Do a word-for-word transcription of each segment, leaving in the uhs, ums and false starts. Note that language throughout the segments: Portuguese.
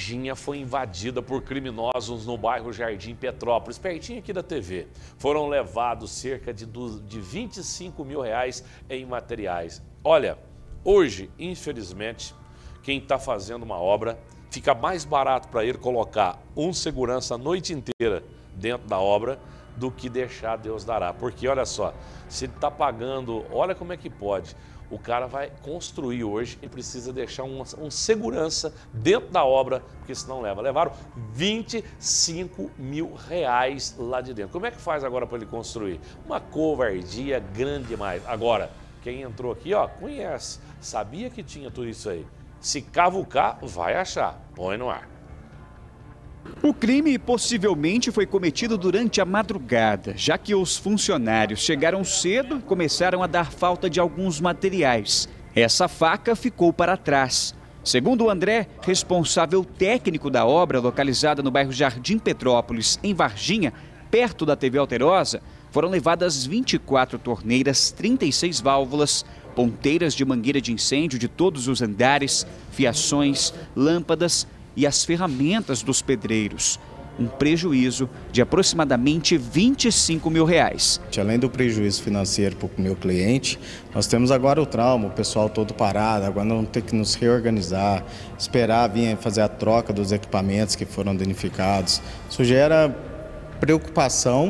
Varginha foi invadida por criminosos no bairro Jardim Petrópolis, pertinho aqui da T V. Foram levados cerca de, de vinte e cinco mil reais em materiais. Olha, hoje, infelizmente, quem está fazendo uma obra, fica mais barato para ele colocar um segurança a noite inteira dentro da obra do que deixar Deus dará. Porque, olha só, se ele está pagando, olha como é que pode. O cara vai construir hoje e precisa deixar um, um segurança dentro da obra, porque senão leva. Levaram vinte e cinco mil reais lá de dentro. Como é que faz agora para ele construir? Uma covardia grande demais. Agora, quem entrou aqui, ó, conhece, sabia que tinha tudo isso aí. Se cavucar, vai achar. Põe no ar. O crime possivelmente foi cometido durante a madrugada, já que os funcionários chegaram cedo e começaram a dar falta de alguns materiais. Essa faca ficou para trás. Segundo o André, responsável técnico da obra localizada no bairro Jardim Petrópolis, em Varginha, perto da T V Alterosa, foram levadas vinte e quatro torneiras, trinta e seis válvulas, ponteiras de mangueira de incêndio de todos os andares, fiações, lâmpadas e as ferramentas dos pedreiros. Um prejuízo de aproximadamente vinte e cinco mil reais. Além do prejuízo financeiro para o meu cliente, nós temos agora o trauma, o pessoal todo parado, agora não ter que nos reorganizar, esperar vir fazer a troca dos equipamentos que foram danificados. Isso gera preocupação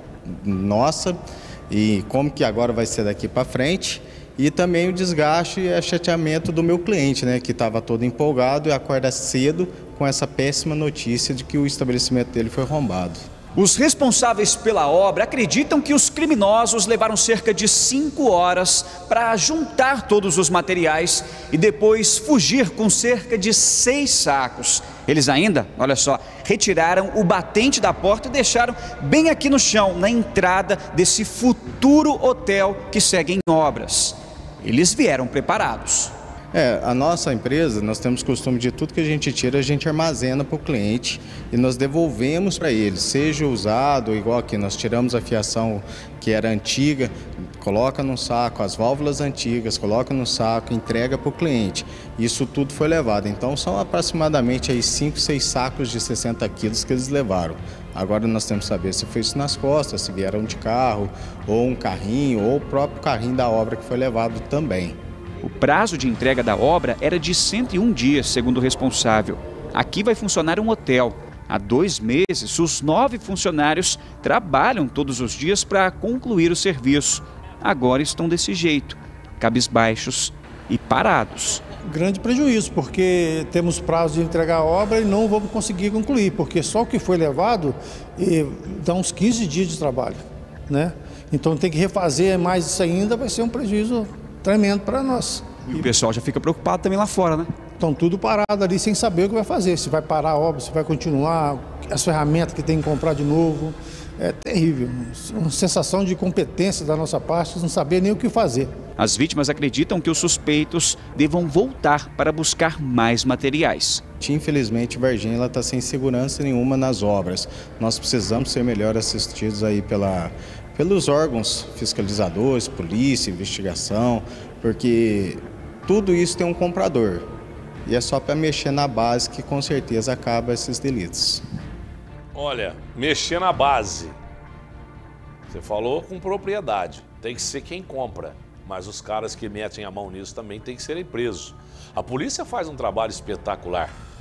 nossa e como que agora vai ser daqui para frente. E também o desgaste e chateamento do meu cliente, né, que estava todo empolgado e acorda cedo com essa péssima notícia de que o estabelecimento dele foi arrombado. Os responsáveis pela obra acreditam que os criminosos levaram cerca de cinco horas para juntar todos os materiais e depois fugir com cerca de seis sacos. Eles ainda, olha só, retiraram o batente da porta e deixaram bem aqui no chão, na entrada desse futuro hotel que segue em obras. Eles vieram preparados. É, a nossa empresa, nós temos costume de tudo que a gente tira, a gente armazena para o cliente e nós devolvemos para ele, seja usado, igual aqui, nós tiramos a fiação que era antiga, coloca no saco, as válvulas antigas, coloca no saco, entrega para o cliente. Isso tudo foi levado, então são aproximadamente aí cinco, seis sacos de sessenta quilos que eles levaram. Agora nós temos que saber se foi isso nas costas, se vieram de carro, ou um carrinho, ou o próprio carrinho da obra que foi levado também. O prazo de entrega da obra era de cento e um dias, segundo o responsável. Aqui vai funcionar um hotel. Há dois meses, os nove funcionários trabalham todos os dias para concluir o serviço. Agora estão desse jeito, cabisbaixos e parados. Grande prejuízo, porque temos prazo de entregar a obra e não vamos conseguir concluir, porque só o que foi levado e dá uns quinze dias de trabalho, né? Então tem que refazer mais isso ainda, vai ser um prejuízo tremendo para nós. E o pessoal já fica preocupado também lá fora, né? Estão tudo parado ali sem saber o que vai fazer, se vai parar a obra, se vai continuar, as ferramentas que tem que comprar de novo. É terrível, uma sensação de incompetência da nossa parte, não saber nem o que fazer. As vítimas acreditam que os suspeitos devam voltar para buscar mais materiais. Infelizmente, Varginha está sem segurança nenhuma nas obras. Nós precisamos ser melhor assistidos aí pela, pelos órgãos fiscalizadores, polícia, investigação, porque tudo isso tem um comprador. E é só para mexer na base que com certeza acaba esses delitos. Olha, mexer na base. Você falou com propriedade. Tem que ser quem compra. Mas os caras que metem a mão nisso também tem que serem presos. A polícia faz um trabalho espetacular.